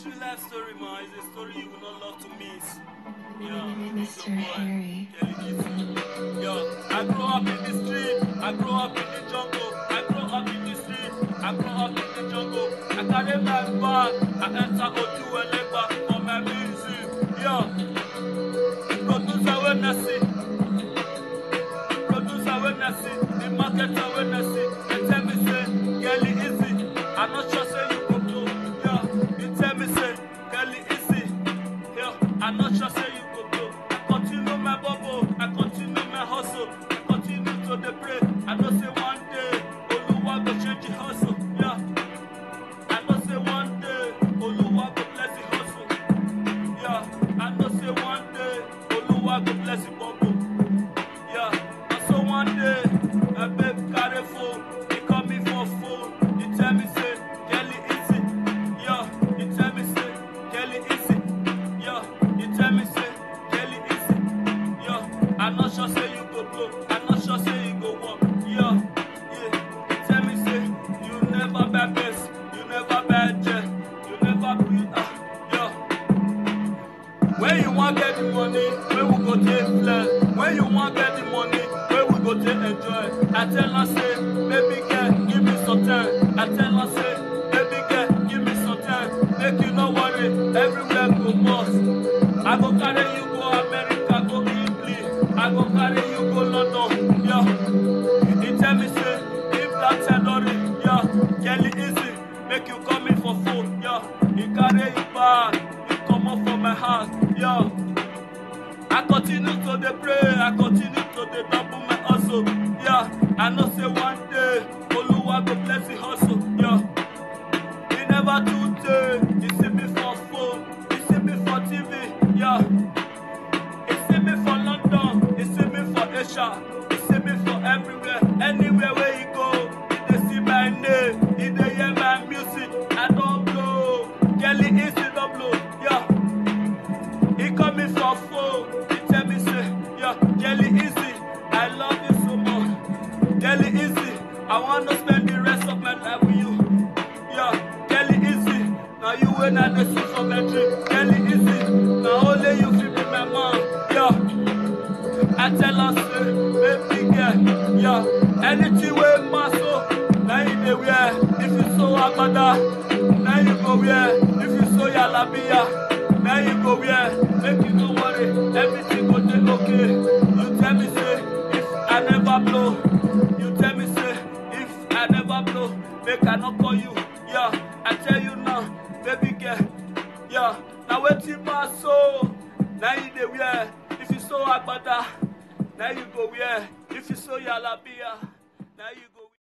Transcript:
true life story, man. It's a story you will not love to miss. Yeah, Mr. Harry. Yo, I grew up in the street. I grew up in the jungle. I grew up in the street. I grew up in the jungle. I carry my bag. I enter Oju Elegba for my music. Yo, producer when I see. Producer when I see. The marketer when I see. They tell me say, girl, easy. I'm not sure say you go blow. Yo, you tell me say, girl, easy. Yo, I'm not sure say you go blow. I continue my bubble. I continue my hustle. I continue to the pray. I know say one day, Oluwa go change the hustle. Yeah. I know say one day, Oluwa go bless the hustle. Yeah. I know say one day, Oluwa go bless the bubble. Yeah. And so one day, a babe carry phone. He call me for phone. He tell me say, Kelly easy. Yeah. He tell me say, Kelly easy. Yeah. He tell me say, Kelly easy. Yeah. I'm not sure say you go blow. I'm not sure say you go walk. Yeah. Yeah. He tell me say, you never buy best. You never buy jet. You never breathe. Yeah. When you want get the money, when we go take flirt. When you want get the money, when we go take enjoy. I tell her say, baby girl, give me some time. I tell her say, baby girl, give me some time. Make you no worry, everywhere go bust. I go carry you go America, go Italy. I go carry you go London. Yeah. He tell me say, if that salary, yeah, Kelly easy. Make you come in for food, yeah. He carry you back, he come up from my house, yeah. I continue to the pray, I continue to the double my hustle, yeah. I know say one day, Oluwa go bless the hustle, yeah. He never do day, he see me for phone, he see me for TV, yeah. He see me for London, he see me for Asia, he see me for everywhere, anywhere where you go, he dey see my name, he dey hear my music, I don't blow, Kelly easy don't blow, yeah. He call me for phone, he tell me say, yeah, Kelly easy, I love you so much, Kelly easy, I want to spend the rest of my life with you, yeah, Kelly easy, now you when I dey see for my dream, Kelly easy, now only you fit be my mom, yeah. I tell her say, baby girl, yeah, anything wey my soul, now you dey wear, if you so agbada, now you go wear, if you so yalabiya, now you go wear, make you no worry, everything go dey okay. You tell me say, if I never blow, you tell me say, if I never blow, make I not call you, yeah. I tell you now, baby girl, yeah, now wetin my soul, now you dey wear, if you so agbada, now you go wear, if you so yalabiya, now you go